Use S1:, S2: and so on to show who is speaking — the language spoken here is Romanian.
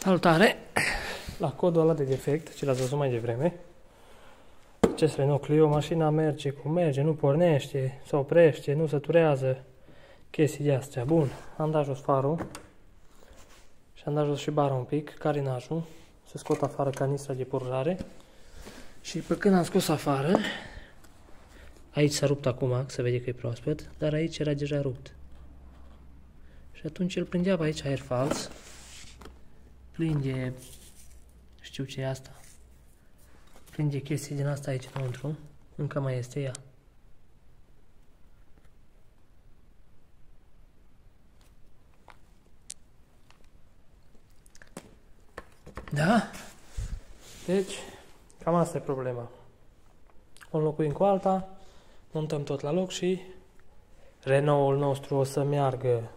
S1: Salutare! La codul ăla de defect, ce l-ați văzut mai devreme, acest Renault Clio, mașina merge cum merge, nu pornește, se oprește, nu săturează, chestii de astea. Bun, am dat jos farul și am dat jos și bara un pic, carenajul, să scot afară canistra de purjare și pe când am scos afară, aici s-a rupt acum, se vede că e proaspăt, dar aici era deja rupt. Și atunci el prindea pe aici aer fals, plin de, știu ce e asta, plin de chestii din asta aici înăuntru, încă mai este ea. Da? Deci, cam asta e problema. O înlocuim cu alta, montăm tot la loc și Renault-ul nostru o să meargă